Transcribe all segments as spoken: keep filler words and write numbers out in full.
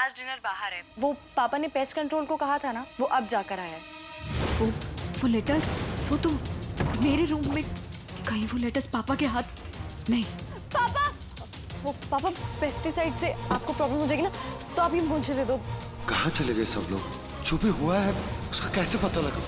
आज डिनर बाहर है। वो पापा ने पेस्ट कंट्रोल को कहा था ना, वो अब जाकर आया है। वो वो लेटर्स, वो तो मेरे रूम में। कहीं वो लेटर्स पापा के हाथ? नहीं। पापा, वो पापा पेस्टिसाइड से आपको प्रॉब्लम हो जाएगी ना, तो आप ये मुझे दे दो। कहाँ चले गए सब लोग? जो भी हुआ है उसका कैसे पता लगा?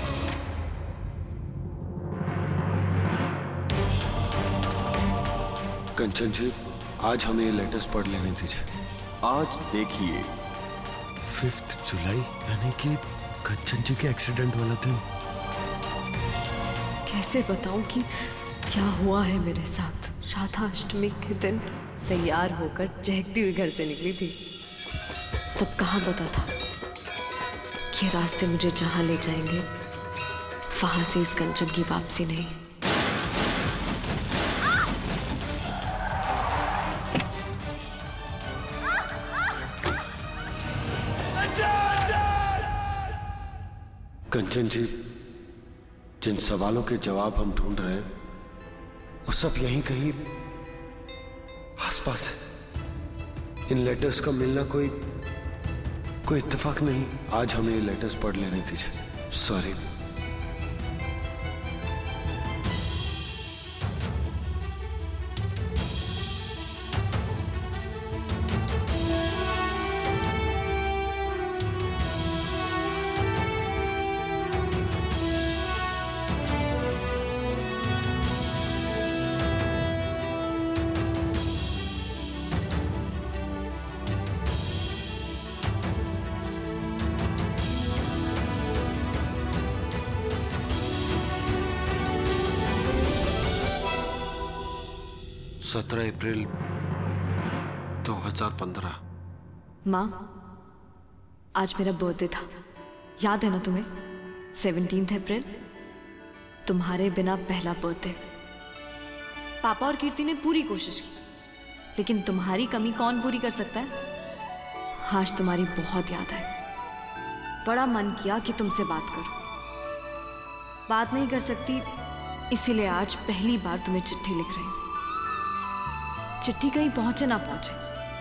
कंचन जी, आज हमें ये लेटर्स पढ़ लेने दीजिए। आज देखिए फिफ्थ जुलाई यानी कि कंचन जी के एक्सीडेंट वाला दिन। कैसे बताऊं कि क्या हुआ है मेरे साथ। राधाष्टमी के दिन तैयार होकर चहकती हुई घर से निकली थी। तब कहाँ पता था कि रास्ते मुझे जहां ले जाएंगे वहां से इस कंचन की वापसी नहीं। कंचन जी, जिन सवालों के जवाब हम ढूंढ रहे हैं वो सब यहीं कहीं आसपास है। इन लेटर्स का मिलना कोई कोई इत्तेफाक नहीं। आज हमें ये लेटर्स पढ़ लेने दीजिए। सॉरी। सत्रह अप्रैल दो हजार पंद्रह। माँ, आज मेरा बर्थडे था, याद है ना तुम्हें? सेवनटीन्थ अप्रैल, तुम्हारे बिना पहला बर्थडे। पापा और कीर्ति ने पूरी कोशिश की, लेकिन तुम्हारी कमी कौन पूरी कर सकता है? आज तुम्हारी बहुत याद है। बड़ा मन किया कि तुमसे बात करूं। बात नहीं कर सकती, इसीलिए आज पहली बार तुम्हें चिट्ठी लिख रही हूं। चिट्ठी कहीं पहुंचे ना पहुंचे,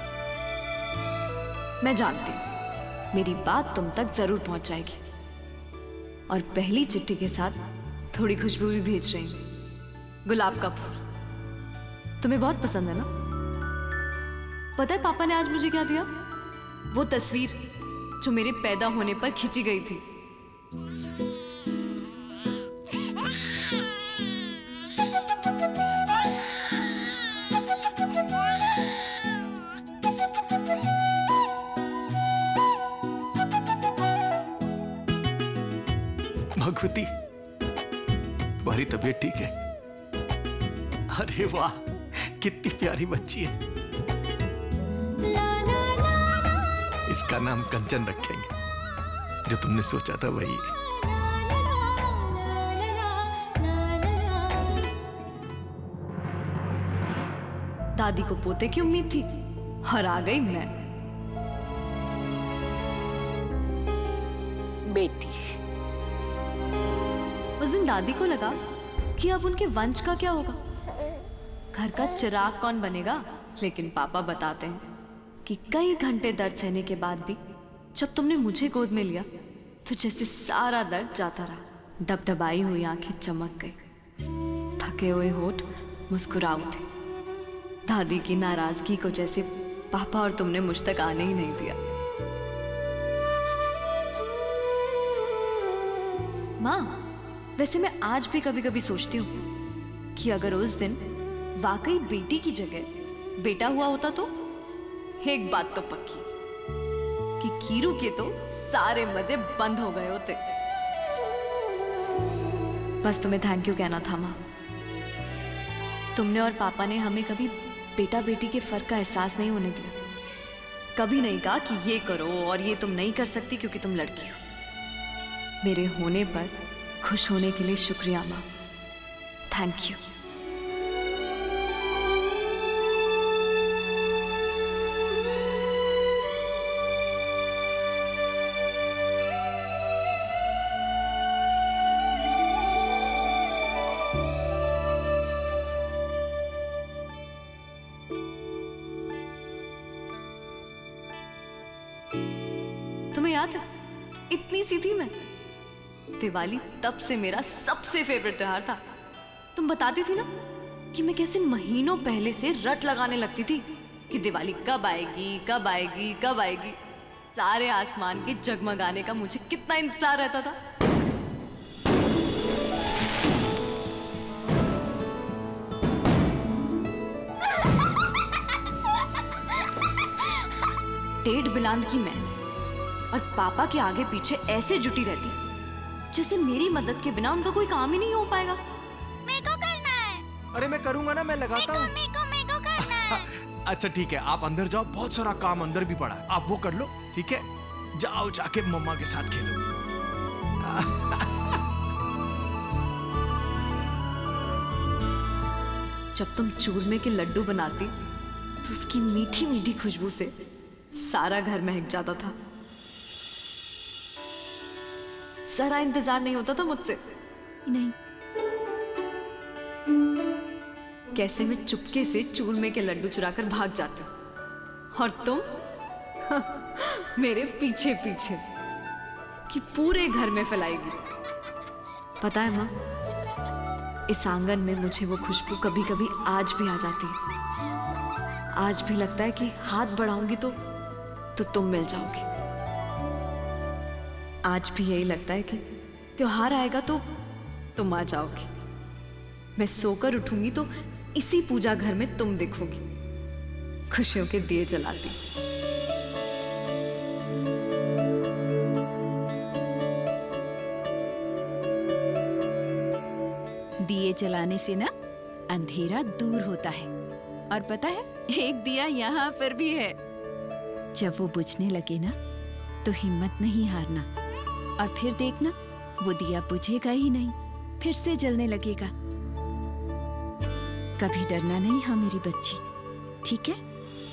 मैं जानती हूं मेरी बात तुम तक जरूर पहुंच जाएगी। और पहली चिट्ठी के साथ थोड़ी खुशबू भी भेज रही हूं, गुलाब का फूल। तुम्हें बहुत पसंद है ना? पता है पापा ने आज मुझे क्या दिया? वो तस्वीर जो मेरे पैदा होने पर खींची गई थी। भगवती, तुम्हारी तबीयत ठीक है? अरे वाह, कितनी प्यारी बच्ची है। इसका नाम कंचन रखेंगे। जो तुमने सोचा था वही है। दादी को पोते की उम्मीद थी और आ गई मैं। बेटी। उस दिन दादी को लगा कि अब उनके वंश का क्या होगा, घर का चिराग कौन बनेगा। लेकिन पापा बताते हैं कि कई घंटे दर्द सहने के बाद भी जब तुमने मुझे गोद में लिया तो जैसे सारा दर्द जाता रहा। डबडबाई हुई आंखें चमक गई, थके हुए होठ मुस्कुरा उठे। दादी की नाराजगी को जैसे पापा और तुमने मुझ तक आने ही नहीं दिया। माँ, वैसे मैं आज भी कभी कभी सोचती हूँ कि अगर उस दिन वाकई बेटी की जगह बेटा हुआ होता तो एक बात तो पक्की कि कीरू के तो सारे मजे बंद हो गए होते। बस तुम्हें थैंक यू कहना था माँ। तुमने और पापा ने हमें कभी बेटा बेटी के फर्क का एहसास नहीं होने दिया। कभी नहीं कहा कि ये करो और ये तुम नहीं कर सकती क्योंकि तुम लड़की हो। मेरे होने पर खुश होने के लिए शुक्रिया माँ। Thank you. तुम्हें याद है, इतनी सी थी मैं। दिवाली तब से मेरा सबसे फेवरेट त्योहार था। तुम बताती थी ना कि मैं कैसे महीनों पहले से रट लगाने लगती थी कि दिवाली कब आएगी कब आएगी कब आएगी। सारे आसमान के जगमगाने का मुझे कितना इंतजार रहता था। डेढ़ बिलांद की मैं और पापा के आगे पीछे ऐसे जुटी रहती जैसे मेरी मदद के बिना उनका कोई काम ही नहीं हो पाएगा। मेरे को करना है। अरे मैं करूंगा ना, मैं लगाता हूँ। मेरे को मेरे को करना है। अच्छा ठीक है, आप अंदर जाओ, बहुत सारा काम अंदर भी पड़ा है, आप वो कर लो, ठीक है? जाओ जाके मम्मा के साथ खेलो। जब तुम चूरमे के लड्डू बनाती तो उसकी मीठी मीठी खुशबू से सारा घर महक जाता था। जरा इंतजार नहीं होता था मुझसे। नहीं। कैसे मैं चुपके से चूरमे के लड्डू चुराकर भाग जाती और तुम मेरे पीछे पीछे कि पूरे घर में फैलाएगी। पता है माँ, इस आंगन में मुझे वो खुशबू कभी कभी आज भी आ जाती है। आज भी लगता है कि हाथ बढ़ाऊंगी तो तो तुम मिल जाओगी। आज भी यही लगता है कि त्योहार आएगा तो तुम आ जाओगी। मैं सोकर उठूंगी तो इसी पूजा घर में तुम दिखोगी, खुशियों के दिए जलाती। दिए जलाने से ना अंधेरा दूर होता है। और पता है, एक दिया यहाँ पर भी है। जब वो बुझने लगे ना तो हिम्मत नहीं हारना, और फिर देखना वो दिया बुझेगा ही नहीं, फिर से जलने लगेगा। कभी डरना नहीं, हाँ मेरी बच्ची, ठीक है?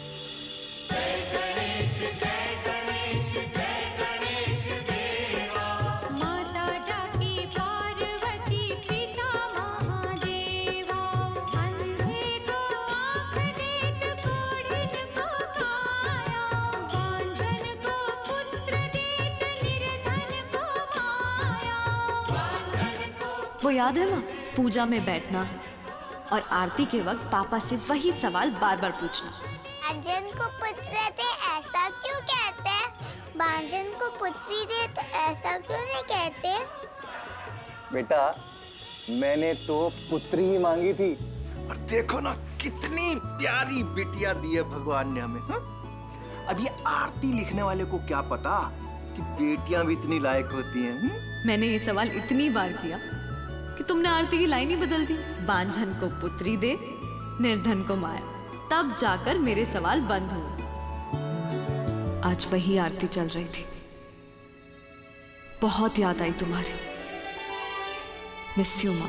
वो याद है माँ, पूजा में बैठना और आरती के वक्त पापा से वही सवाल बार बार पूछना। बांझन को पुत्र दे ऐसा क्यों कहते हैं? बांझन को पुत्री दे तो ऐसा क्यों नहीं कहते? बेटा, मैंने तो पुत्री ही मांगी थी। और देखो ना कितनी प्यारी बिटिया दी है भगवान ने हमें। हा? अब ये आरती लिखने वाले को क्या पता कि बेटियां भी इतनी लायक होती हैं। हुँ? मैंने ये सवाल इतनी बार किया कि तुमने आरती की लाइन ही बदल दी। बांझन को पुत्री दे, निर्धन को माया। तब जाकर मेरे सवाल बंद हुए। आज वही आरती चल रही थी। बहुत याद आई तुम्हारी। मिस यू माँ।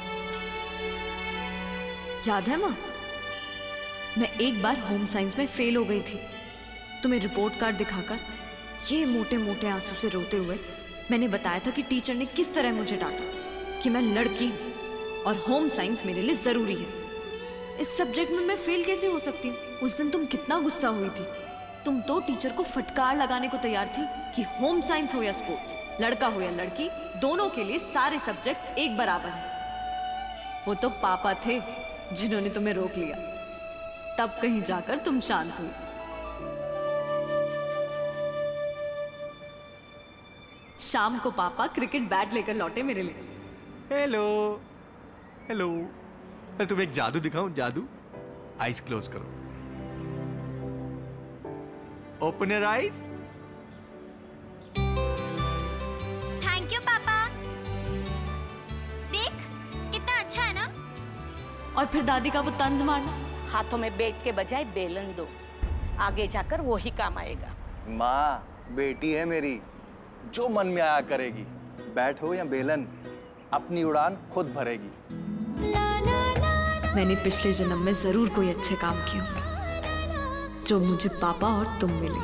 याद है माँ, मैं एक बार होम साइंस में फेल हो गई थी। तुम्हें रिपोर्ट कार्ड दिखाकर ये मोटे मोटे आंसू से रोते हुए मैंने बताया था कि टीचर ने किस तरह मुझे डांटा कि मैं लड़की हूं और होम साइंस मेरे लिए जरूरी है। इस सब्जेक्ट में मैं फेल कैसे हो सकती हूँ? उस दिन तुम कितना गुस्सा हुई थी। तुम तो टीचर को फटकार लगाने को तैयार थी कि होम साइंस हो या स्पोर्ट्स, लड़का हो या लड़की, दोनों के लिए सारे सब्जेक्ट्स एक बराबर हैं। वो तो पापा थे जिन्होंने तुम्हें रोक लिया। तब कहीं जाकर तुम शांत हुई। शाम को पापा क्रिकेट बैट लेकर लौटे मेरे लिए। Hello hello. मैं तुम्हें एक जादू दिखाऊं? जादू। आईज क्लोज करो। Open your eyes. Thank you पापा। देख कितना अच्छा है ना? और फिर दादी का वो तंज मारना। हाथों में बैग के बजाय बेलन दो, आगे जाकर वो ही काम आएगा। माँ, बेटी है मेरी, जो मन में आया करेगी। बैट हो या बेलन, अपनी उड़ान खुद भरेगी। मैंने पिछले जन्म में जरूर कोई अच्छे काम किए होंगे जो मुझे पापा और तुम मिले।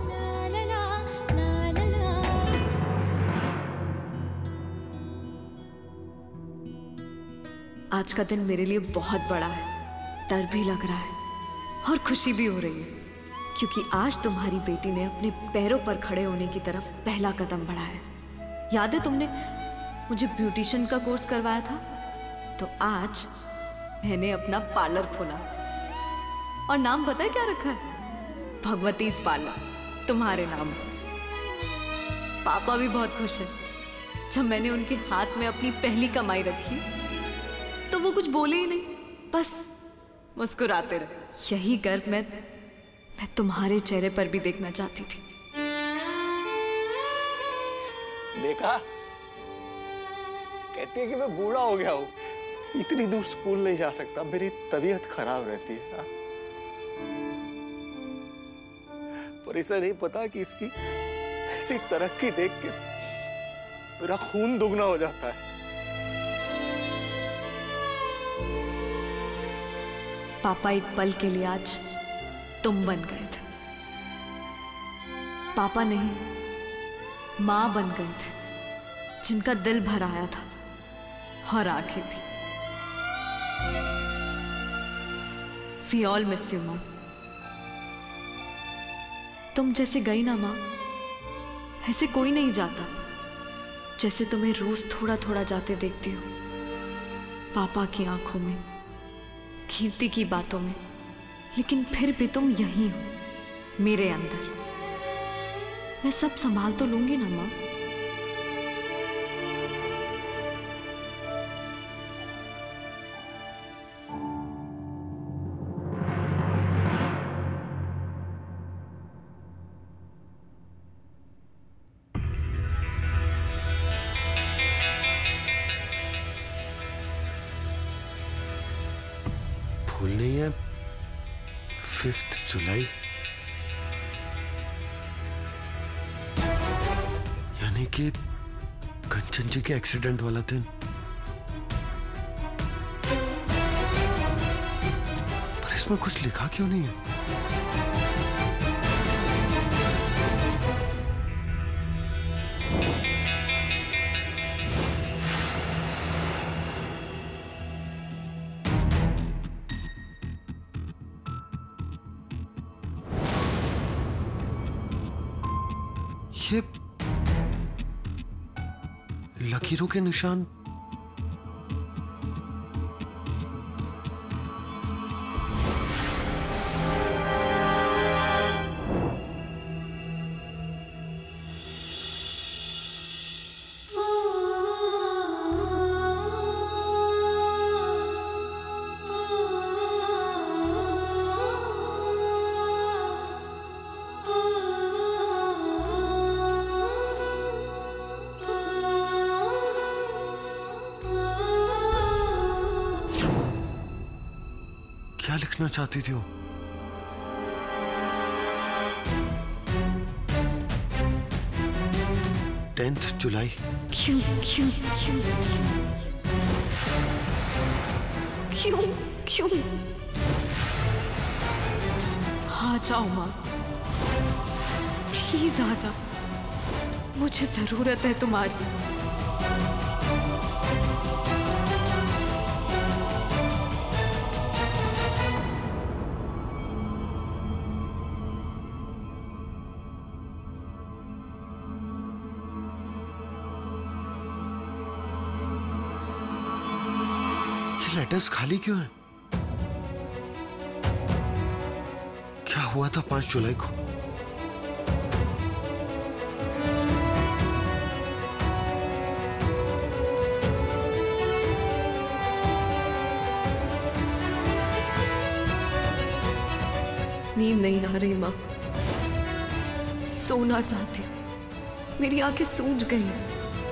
आज का दिन मेरे लिए बहुत बड़ा है। डर भी लग रहा है और खुशी भी हो रही है। क्योंकि आज तुम्हारी बेटी ने अपने पैरों पर खड़े होने की तरफ पहला कदम बढ़ाया। याद है तुमने मुझे ब्यूटिशियन का कोर्स करवाया था? तो आज मैंने अपना पार्लर खोला और नाम पता है क्या रखा है? भगवतीज पार्लर, तुम्हारे नाम। पापा भी बहुत खुश है। जब मैंने उनके हाथ में अपनी पहली कमाई रखी तो वो कुछ बोले ही नहीं, बस मुस्कुराते रहे। यही गर्व मैं मैं तुम्हारे चेहरे पर भी देखना चाहती थी। देखा, कहती है कि मैं बूढ़ा हो गया हूं, इतनी दूर स्कूल नहीं जा सकता, मेरी तबीयत खराब रहती है। हा? पर इसे नहीं पता कि इसकी ऐसी तरक्की देख के मेरा खून दुगना हो जाता है। पापा एक पल के लिए आज तुम बन गए थे। पापा नहीं, मां बन गए थे, जिनका दिल भर आया था और आंखें भी। We all miss you, मां। तुम जैसे गई ना मां, ऐसे कोई नहीं जाता। जैसे तुम्हें रोज थोड़ा थोड़ा जाते देखती हो, पापा की आंखों में, कीर्ति की बातों में, लेकिन फिर भी तुम यही हो, मेरे अंदर। मैं सब संभाल तो लूंगी ना मां। भूल नहीं है फिफ्थ जुलाई, यानी कि कंचन जी के एक्सीडेंट वाला दिन। पर इसमें कुछ लिखा क्यों नहीं है? ये लकीरों के निशान क्या लिखना चाहती थी वो? Tenth July. क्यों क्यों क्यों क्यों क्यों? आ जाओ माँ, प्लीज आ जाओ, मुझे जरूरत है तुम्हारी। लेटर्स खाली क्यों है? क्या हुआ था पांच जुलाई को? नींद नहीं आ रही माँ, सोना चाहती हूँ। मेरी आंखें सूज गई हैं,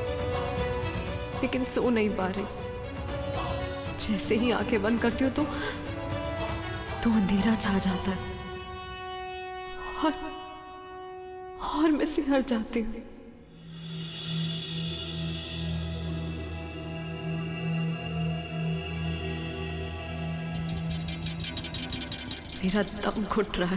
लेकिन सो नहीं पा रही। जैसे ही आंखें बंद करती हूँ तो तो अंधेरा छा जाता है और और मैं सिहर जाती हूँ। मेरा दम घुट रहा है।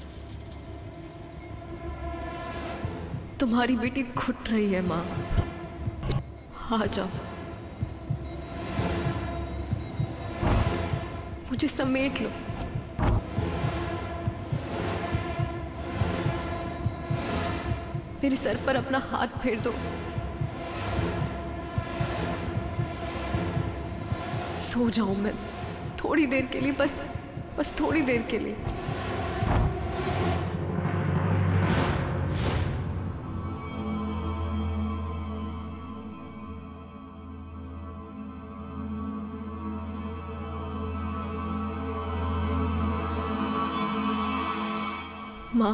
तुम्हारी बेटी घुट रही है माँ, आ जाओ, मुझे समेट लो। मेरे सर पर अपना हाथ फेर दो। सो जाऊं मैं थोड़ी देर के लिए, बस बस थोड़ी देर के लिए। माँ,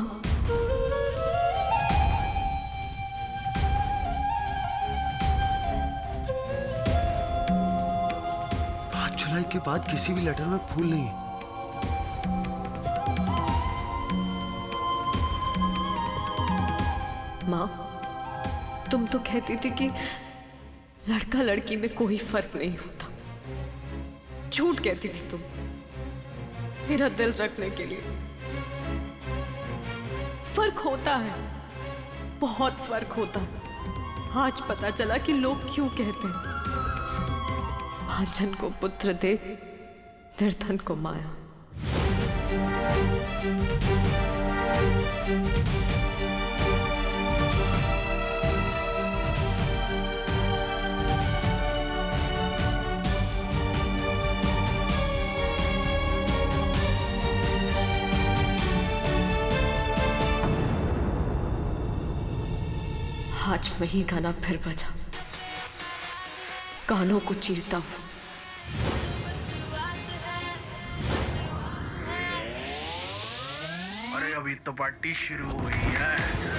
पाँच जुलाई के बाद किसी भी लेटर में फूल नहीं है। माँ, तुम तो कहती थी कि लड़का लड़की में कोई फर्क नहीं होता। झूठ कहती थी तुम मेरा दिल रखने के लिए। फर्क होता है, बहुत फर्क होता है। आज पता चला कि लोग क्यों कहते हैं भाजन को पुत्र दे, निर्धन को माया। आज वही गाना फिर बजा, कानों को चीरता हूं। अरे अभी तो पार्टी शुरू हुई है।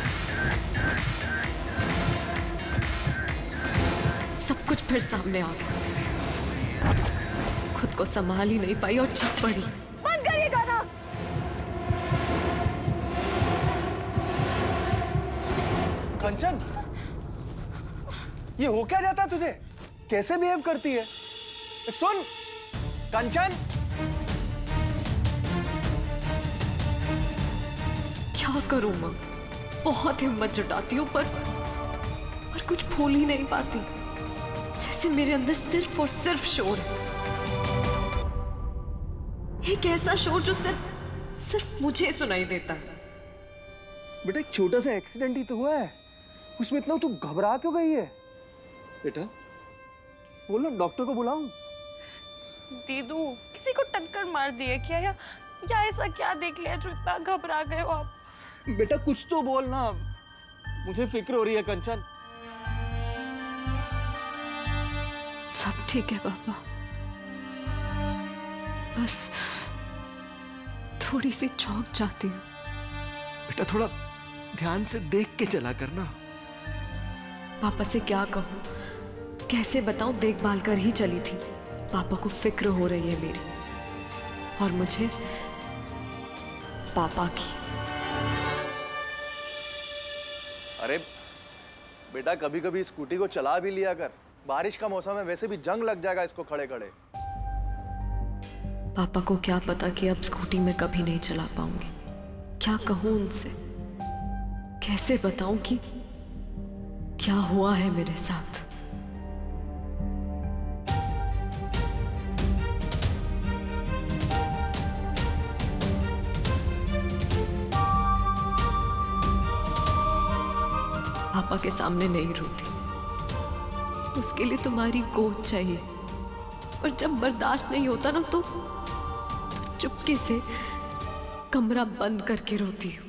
सब कुछ फिर सामने आ गया। खुद को संभाल ही नहीं पाई और चीख पड़ी। बंद करिए गाना। कंचन, ये हो क्या जाता तुझे? कैसे बिहेव करती है? सुन कंचन, क्या करूं मां? बहुत हिम्मत जुटाती हूं पर पर कुछ भूल ही नहीं पाती। जैसे मेरे अंदर सिर्फ और सिर्फ शोर है। एक ऐसा शोर जो सिर्फ सिर्फ मुझे सुनाई देता है। बेटा एक छोटा सा एक्सीडेंट ही तो हुआ है, उसमें इतना तू घबरा क्यों गई है? बेटा बोलो, डॉक्टर को बुलाऊं? दीदू, किसी को टक्कर मार दी है क्या, या या ऐसा क्या देख लिया जो इतना घबरा गए हो आप? बेटा कुछ तो बोल ना, मुझे फिक्र हो रही है कंचन। सब ठीक है पापा, बस थोड़ी सी चौंक जाती हूँ। बेटा थोड़ा ध्यान से देख के चला करना। पापा से क्या कहूँ, कैसे बताऊं, देखभाल कर ही चली थी। पापा को फिक्र हो रही है मेरी, और मुझे पापा की। अरे बेटा कभी कभी स्कूटी को चला भी लिया कर, बारिश का मौसम है, वैसे भी जंग लग जाएगा इसको खड़े खड़े। पापा को क्या पता कि अब स्कूटी में कभी नहीं चला पाऊंगी। क्या कहूं उनसे, कैसे बताऊं कि क्या हुआ है मेरे साथ। पापा के सामने नहीं रोती, उसके लिए तुम्हारी गोद चाहिए। और जब बर्दाश्त नहीं होता ना तो, तो चुपके से कमरा बंद करके रोती हूँ।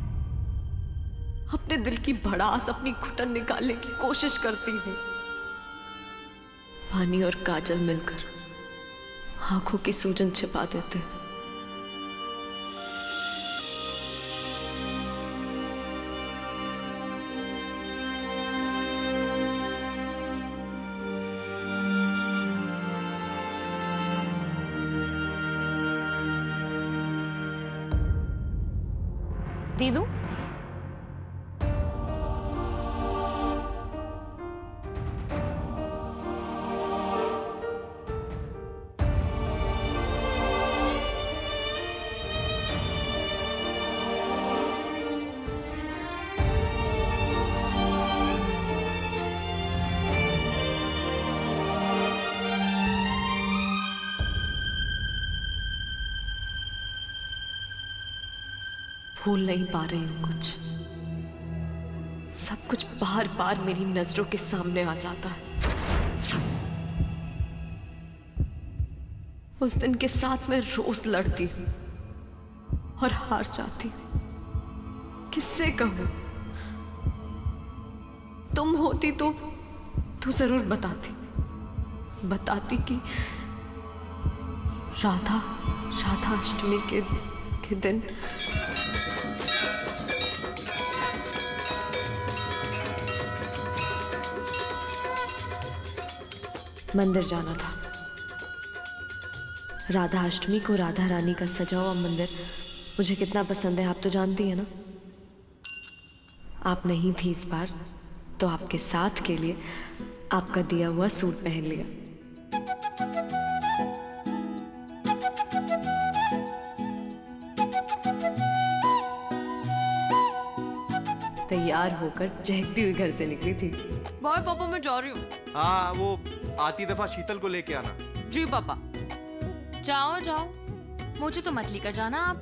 अपने दिल की भड़ास, अपनी घुटन निकालने की कोशिश करती हूँ। पानी और काजल मिलकर आंखों की सूजन छिपा देते हैं। दीदू, भूल नहीं पा रही हूं कुछ, सब कुछ बार बार मेरी नजरों के सामने आ जाता है। उस दिन के साथ मैं रोज लड़ती हूँ और हार जाती हूँ। किससे कहूँ? तुम होती तो तू जरूर बताती बताती कि राधा राधा अष्टमी के, के दिन मंदिर जाना था। राधा अष्टमी को राधा रानी का सजा हुआ मंदिर मुझे कितना पसंद है आप तो जानती है ना। आप नहीं थी इस बार तो आपके साथ के लिए आपका दिया हुआ सूट पहन लिया। तैयार होकर चहकती हुई घर से निकली थी। बाय पापा, मैं जा रही हूँ। हाँ, वो आती दफा शीतल को लेके आना। जी पापा। जाओ जाओ, मुझे तो मत लेकर जाना आप।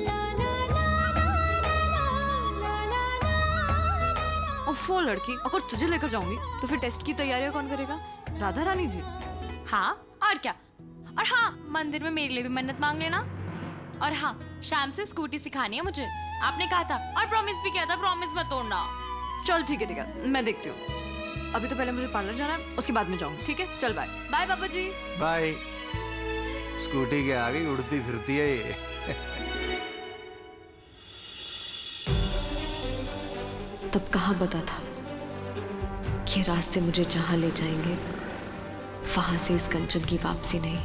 वो लड़की, अगर तुझे लेकर जाऊंगी तो फिर टेस्ट की तैयारियां कौन करेगा? राधा रानी जी। हाँ और क्या। और हाँ, मंदिर में मेरे लिए भी मन्नत मांग लेना। और हाँ, शाम से स्कूटी सिखानी है मुझे, आपने कहा था। और प्रॉमिस भी किया था, प्रॉमिस मत तोड़ना। चल ठीक है ठीक है, मैं देखती हूँ। अभी तो पहले मुझे पार्लर जाना है, उसके बाद में जाऊंगी। ठीक है, चल बाय। बाय पापा जी। बाय। स्कूटी के आगे उड़ती फिरती है ये। तब कहाँ पता था कि रास्ते मुझे जहां ले जाएंगे वहां से इस कंचन की वापसी नहीं।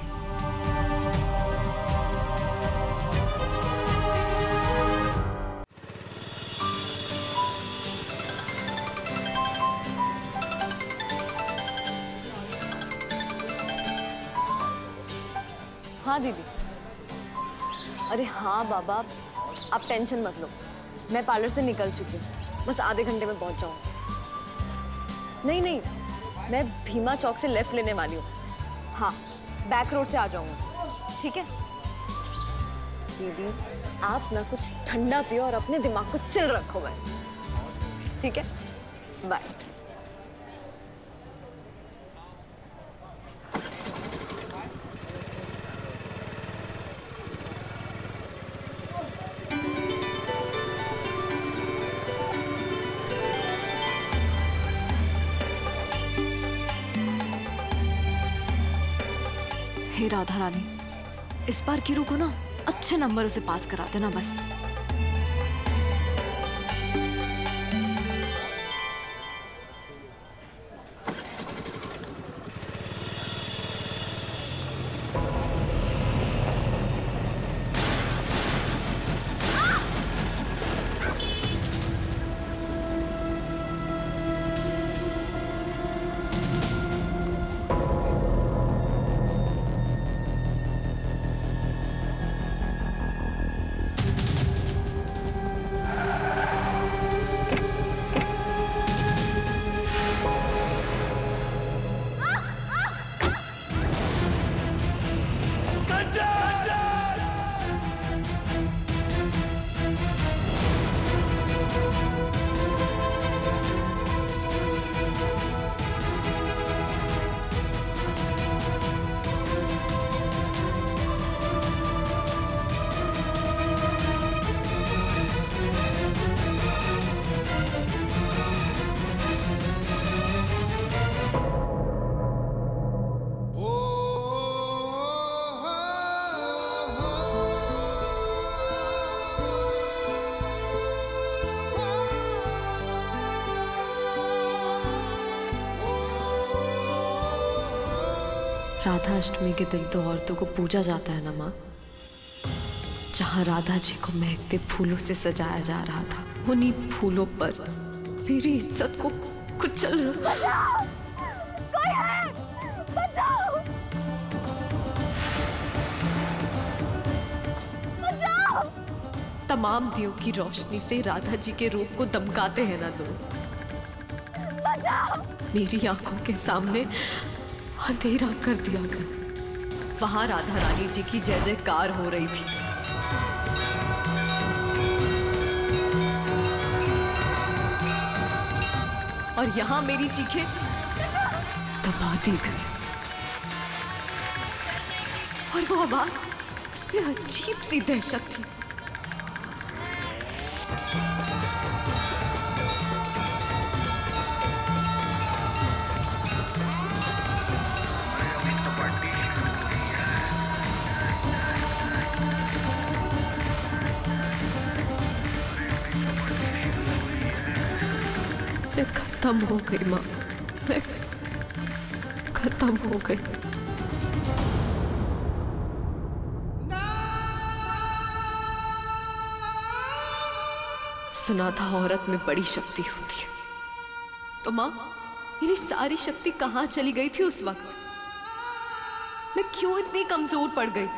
हाँ दीदी। अरे हाँ बाबा, आप टेंशन मत लो, मैं पार्लर से निकल चुकी हूँ, बस आधे घंटे में पहुंच जाऊंगी। नहीं नहीं, मैं भीमा चौक से लेफ्ट लेने वाली हूँ। हाँ, बैक रोड से आ जाऊंगी। ठीक है दीदी, आप ना कुछ ठंडा पियो और अपने दिमाग को चिल रखो बस। ठीक है, बाय। हे राधा रानी, इस बार कीरू को ना अच्छे नंबरों से पास करा देना बस। राधा अष्टमी के दिन तो औरतों को पूजा जाता है ना माँ। जहाँ राधा जी को महकते फूलों से सजाया जा रहा था, उन्हीं फूलों पर मेरी इज्जत को कुचल रहा। कोई है, बचाओ! बचाओ! तमाम दियों की रोशनी से राधा जी के रूप को दमकाते हैं ना लोग। बचाओ! मेरी आंखों के सामने अंधेरा कर दिया गया। वहां राधा रानी जी की जय जयकार हो रही थी। और यहाँ मेरी चीखें दबा दी गई। और वो आवाज, इसमें अजीब सी दहशत थी। मैं खत्म हो गई माँ, मैं खत्म हो गई। सुना था औरत में बड़ी शक्ति होती है, तो माँ मेरी सारी शक्ति कहाँ चली गई थी उस वक्त? मैं क्यों इतनी कमजोर पड़ गई?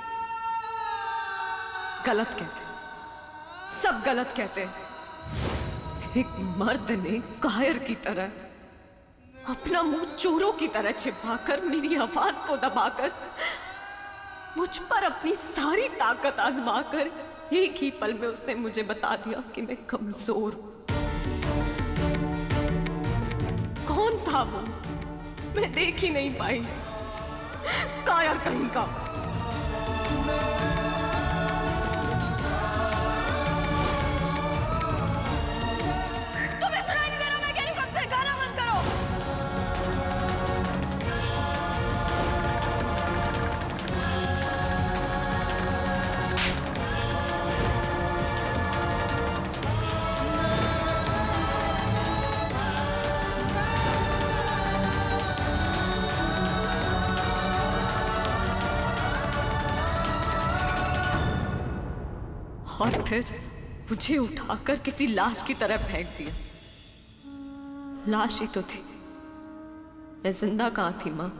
गलत कहते, सब गलत कहते हैं। एक मर्द ने कायर की तरह अपना मुंह चोरों की तरह छिपाकर, मेरी आवाज को दबाकर, मुझ पर अपनी सारी ताकत आजमाकर एक ही पल में उसने मुझे बता दिया कि मैं कमजोर हूं। कौन था वो? मैं देख ही नहीं पाई। कायर कहीं का। और फिर मुझे उठाकर किसी लाश की तरह फेंक दिया। लाश ही तो थी, मैं जिंदा कहाँ थी माँ?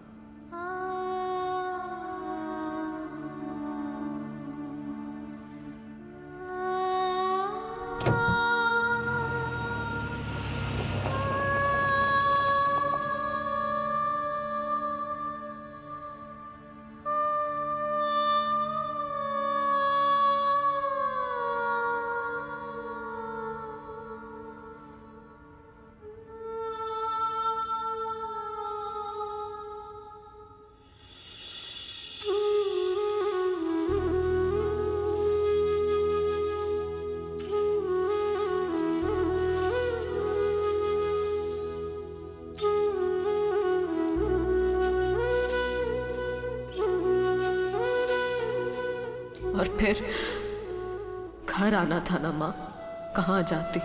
और फिर घर आना था ना माँ, कहाँ जाती?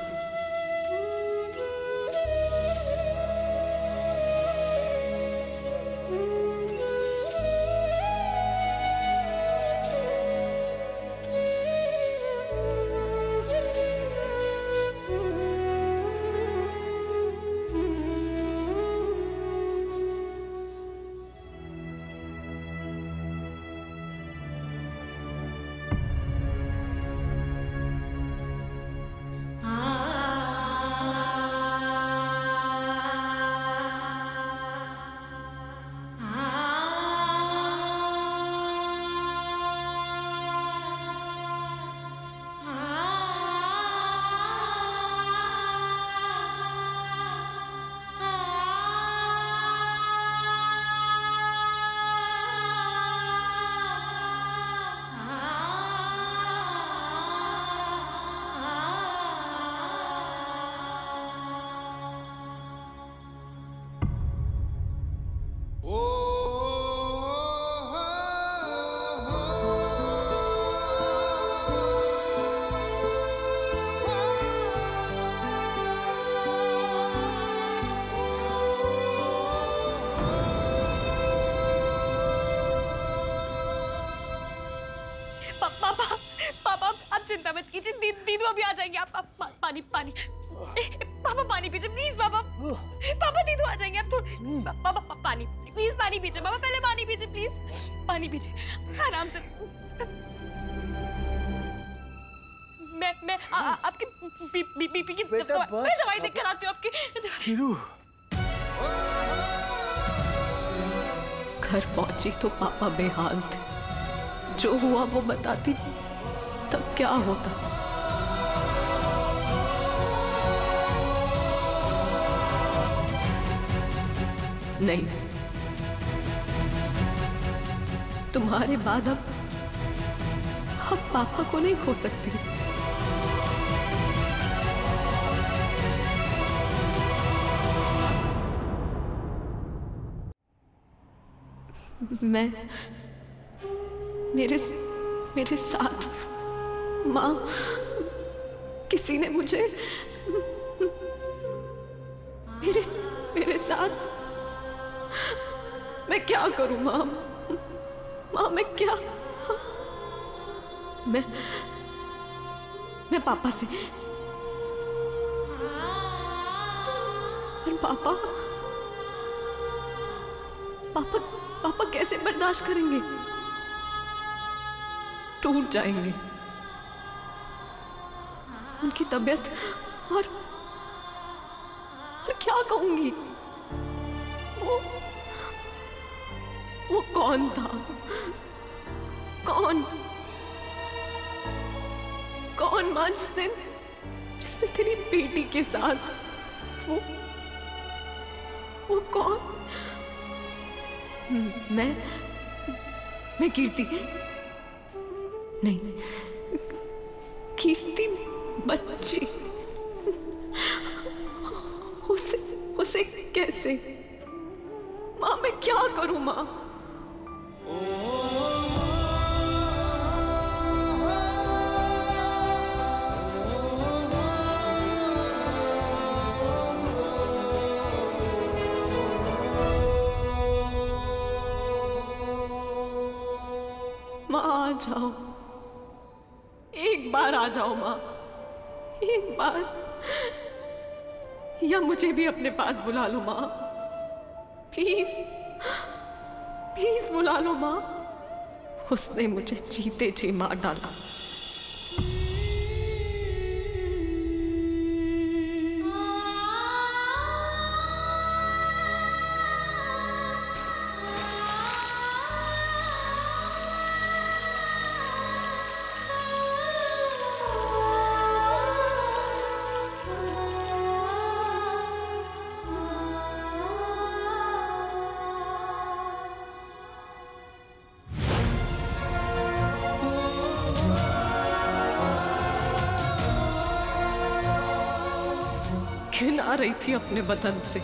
दीदू अभी आ जाएंगे। आप, आप पानी पानी पापा पानी पीजिए प्लीज। पापा पापा दीदू आ जाएंगे। आप थोड़ी पापा पानी प्लीज पानी पीजिए। पापा पहले पानी पीजिए प्लीज। पानी पीजिए आराम से। मैं मैं आ, आ, आपकी बीपी बी, बी, की दवाई देख कर आती हूँ आपकी। घर पहुंची तो पापा बेहाल थे। जो हुआ वो बताती तब क्या होता। नहीं, तुम्हारे बाद अब अब पापा को नहीं खो सकती। मैं मेरे मेरे साथ माँ, किसी ने मुझे मेरे मेरे साथ, मैं क्या करूं माँ? माँ मैं क्या, मैं मैं पापा से, और पापा पापा पापा कैसे बर्दाश्त करेंगे? टूट जाएंगे। उनकी तबीयत, और और क्या कहूंगी? वो वो कौन था? कौन कौन मां जिसने जिसने तेरी बेटी के साथ, वो वो कौन? मैं मैं कीर्ति नहीं, कीर्ति बच्ची, उसे उसे कैसे? माँ मैं क्या करूं माँ? माँ आ जाओ, एक बार आ जाओ माँ, एक बार, या मुझे भी अपने पास बुला लो माँ, प्लीज प्लीज बुला लो माँ। उसने मुझे जीते जी मार डाला। घिन आ रही थी अपने बदन से।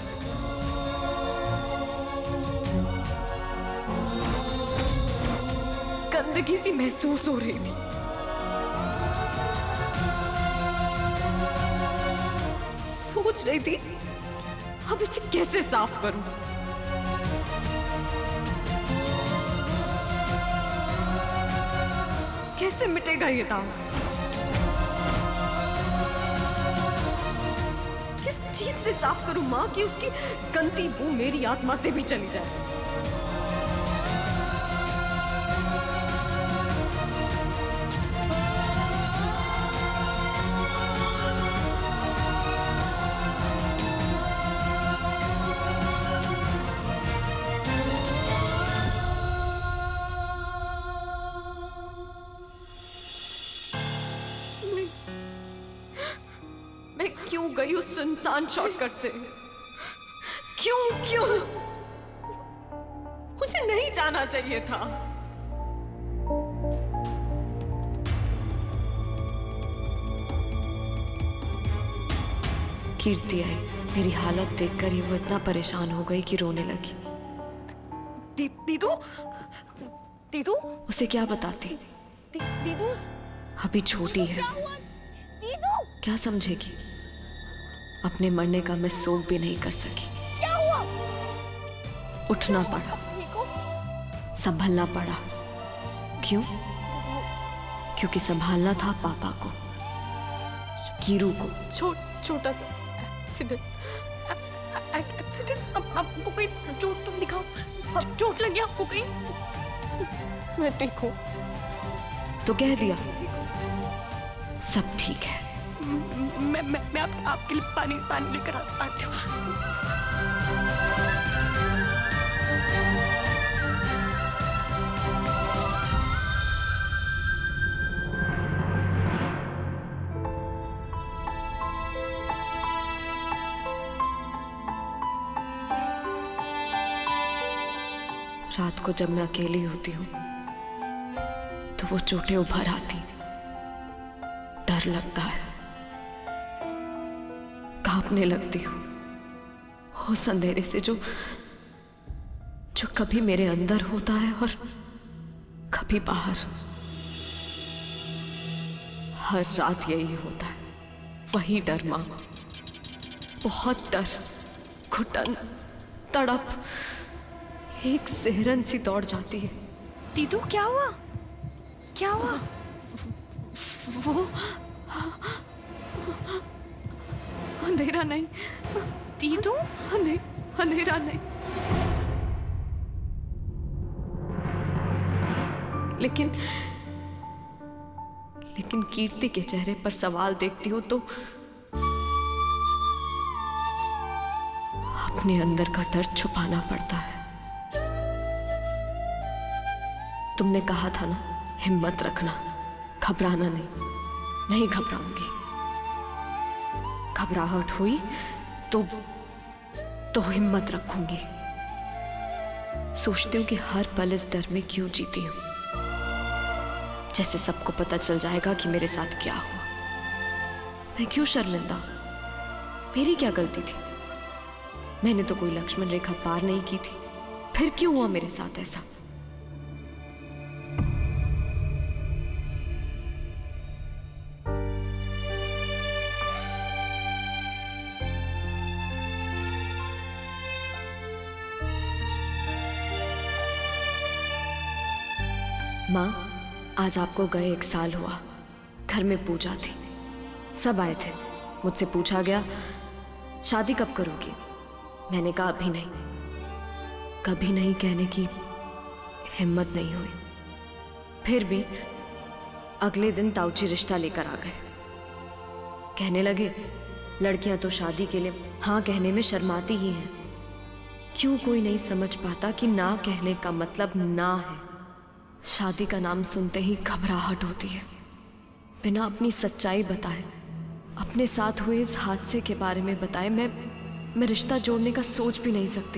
गंदगी सी महसूस हो रही थी। सोच रही थी अब इसे कैसे साफ करूं। कैसे मिटेगा ये दाग? किस चीज से साफ करूं मां कि उसकी गंदी बू मेरी आत्मा से भी चली जाए। क्यों गई उस सुनसान शॉर्टकट से? क्यों क्यों? मुझे नहीं जाना चाहिए था। कीर्ति आई। मेरी हालत देखकर ही वो इतना परेशान हो गई कि रोने लगी। दी, दीदू दीदू उसे क्या बताती? दी, दीदू अभी छोटी है, क्या समझेगी? अपने मरने का मैं शोक भी नहीं कर सकी। क्या हुआ? उठना पड़ा, संभलना पड़ा। क्यों? क्योंकि संभालना था पापा को, कीरू को। छो, छोटा सा एक्सीडेंट एक्सीडेंट अब आपको कोई चोट तो दिखाओ। चोट लगी आपको कहीं? मैं ठीक हूँ। तो कह दिया सब ठीक है। मैं मैं मैं आप, आपके लिए पानी पानी लेकर आती हूँ। रात को जब मैं अकेली होती हूँ तो वो चोटें उभर आती, डर लगता है, कांपने लगती हूँ उस अंधेरे से जो जो कभी मेरे अंदर होता है और कभी बाहर। हर रात यही होता है, वही डर मां, बहुत डर, घुटन, तड़प, एक सिहरन सी दौड़ जाती है। दीदू क्या हुआ? क्या हुआ? वो अंधेरा नहीं दीदू, अंधे, अंधेरा नहीं, लेकिन लेकिन कीर्ति के चेहरे पर सवाल देखती हूं तो अपने अंदर का डर छुपाना पड़ता है। तुमने कहा था ना, हिम्मत रखना, घबराना नहीं। नहीं घबराऊंगी। घबराहट हुई तो तो हिम्मत रखूंगी। सोचती हूं कि हर पल इस डर में क्यों जीती हूं, जैसे सबको पता चल जाएगा कि मेरे साथ क्या हुआ। मैं क्यों शर्मिंदा हूं? मेरी क्या गलती थी? मैंने तो कोई लक्ष्मण रेखा पार नहीं की थी, फिर क्यों हुआ मेरे साथ ऐसा? माँ, आज आपको गए एक साल हुआ। घर में पूजा थी, सब आए थे। मुझसे पूछा गया शादी कब करोगी? मैंने कहा अभी नहीं। कभी नहीं कहने की हिम्मत नहीं हुई। फिर भी अगले दिन ताऊजी रिश्ता लेकर आ गए। कहने लगे लड़कियां तो शादी के लिए हाँ कहने में शर्माती ही हैं। क्यों कोई नहीं समझ पाता कि ना कहने का मतलब ना है। शादी का नाम सुनते ही घबराहट होती है। बिना अपनी सच्चाई बताए, अपने साथ हुए इस हादसे के बारे में बताए मैं मैं रिश्ता जोड़ने का सोच भी नहीं सकती।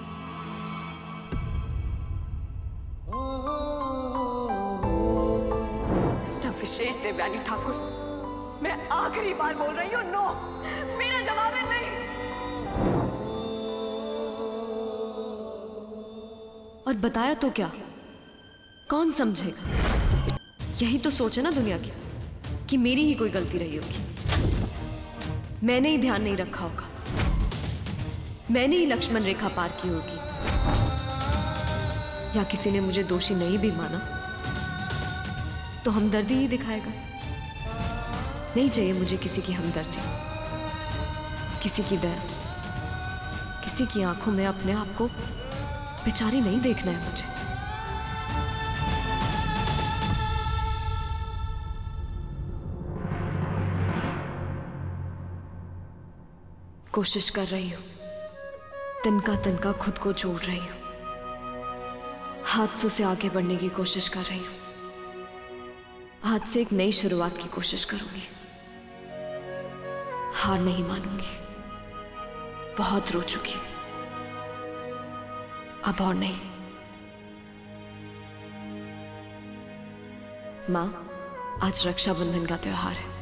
मिस्टर विशेष देवयानी ठाकुर, मैं आखिरी बार बोल रही हूँ, नो, मेरा जवाब है नहीं। और बताया तो क्या? कौन समझेगा? यही तो सोच है ना दुनिया की कि मेरी ही कोई गलती रही होगी। मैंने ही ध्यान नहीं रखा होगा, मैंने ही लक्ष्मण रेखा पार की होगी, या किसी ने मुझे दोषी नहीं भी माना तो हमदर्दी ही दिखाएगा। नहीं चाहिए मुझे किसी की हमदर्दी, किसी की दया, किसी की आंखों में अपने आप को बेचारी नहीं देखना है मुझे। कोशिश कर रही हूं, तिनका तिनका खुद को जोड़ रही हूं, हादसों से आगे बढ़ने की कोशिश कर रही हूं। आज से एक नई शुरुआत की कोशिश करूंगी। हार नहीं मानूंगी। बहुत रो चुकी, अब और नहीं। मां, आज रक्षाबंधन का त्योहार है।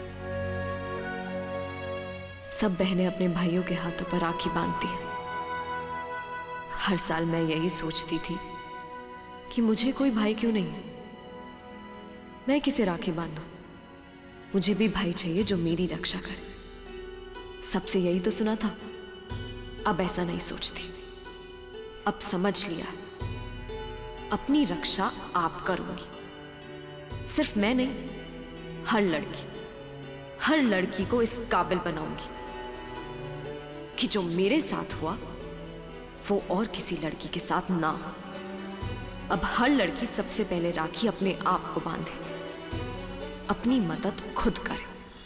सब बहनें अपने भाइयों के हाथों पर राखी बांधती हैं। हर साल मैं यही सोचती थी कि मुझे कोई भाई क्यों नहीं है, मैं किसे राखी बांधूं? मुझे भी भाई चाहिए जो मेरी रक्षा करे। सबसे यही तो सुना था। अब ऐसा नहीं सोचती। अब समझ लिया, अपनी रक्षा आप करूंगी। सिर्फ मैं नहीं, हर लड़की, हर लड़की को इस काबिल बनाऊंगी कि जो मेरे साथ हुआ वो और किसी लड़की के साथ ना हो। अब हर लड़की सबसे पहले राखी अपने आप को बांधे, अपनी मदद खुद करे।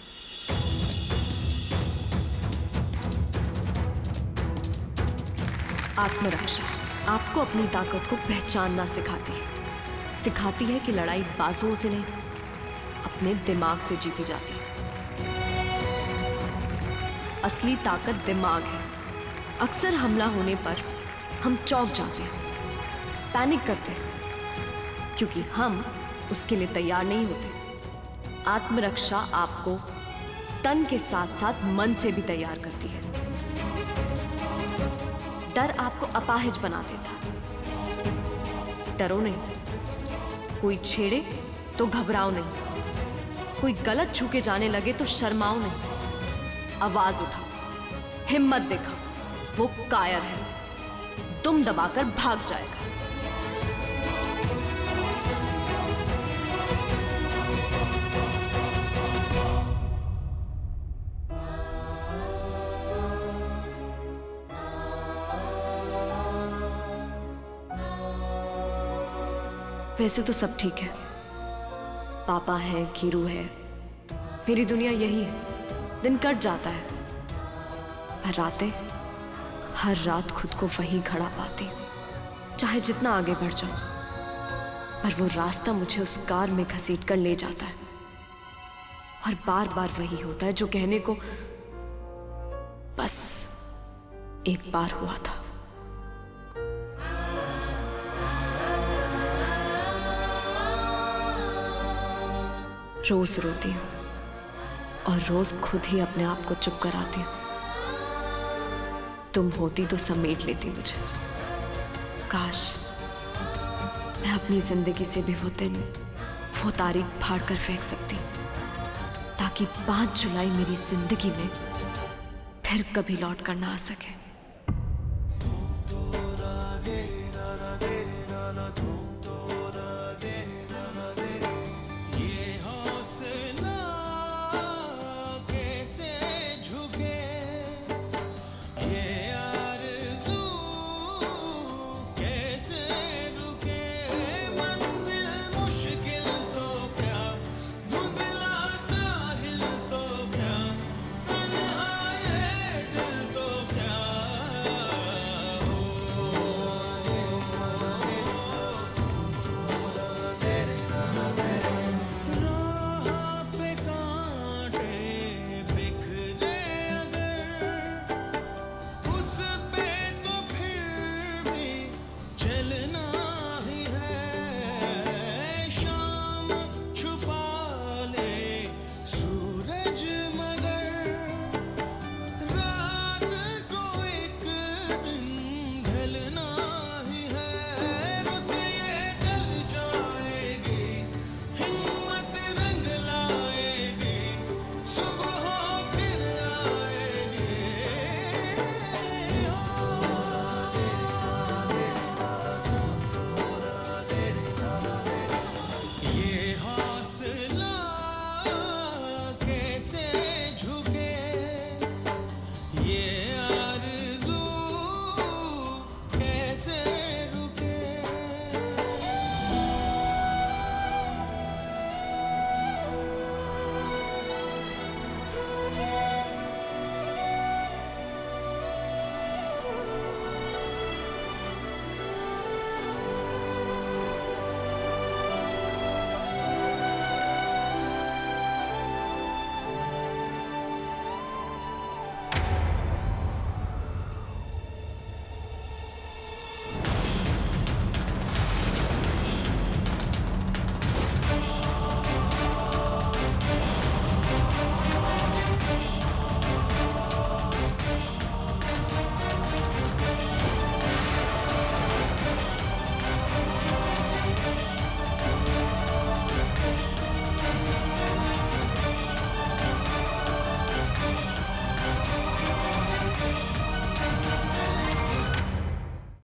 आत्मरक्षा आपको अपनी ताकत को पहचानना सिखाती है। सिखाती है कि लड़ाई बाजुओं से नहीं, अपने दिमाग से जीती जाती है। असली ताकत दिमाग है। अक्सर हमला होने पर हम चौंक जाते हैं, पैनिक करते हैं क्योंकि हम उसके लिए तैयार नहीं होते। आत्मरक्षा आपको तन के साथ साथ मन से भी तैयार करती है। डर आपको अपाहिज बना देता। डरो नहीं, कोई छेड़े तो घबराओ नहीं, कोई गलत छू के जाने लगे तो शर्माओ नहीं। आवाज उठाओ, हिम्मत दिखाओ, वो कायर है, दुम दबाकर भाग जाएगा। वैसे तो सब ठीक है, पापा है, कीरू है, मेरी दुनिया यही है। दिन कट जाता है, पर रातें हर रात खुद को वहीं खड़ा पाती हूँ। चाहे जितना आगे बढ़ जाऊं, पर वो रास्ता मुझे उस कार में घसीट कर ले जाता है। और बार बार वही होता है जो कहने को बस एक बार हुआ था। रोज रोती हूँ और रोज खुद ही अपने आप को चुप कराती हूँ। तुम होती तो समेट लेती मुझे। काश मैं अपनी जिंदगी से भी वो दिन, वो तारीख फाड़ कर फेंक सकती, ताकि पांच जुलाई मेरी जिंदगी में फिर कभी लौट कर ना आ सके।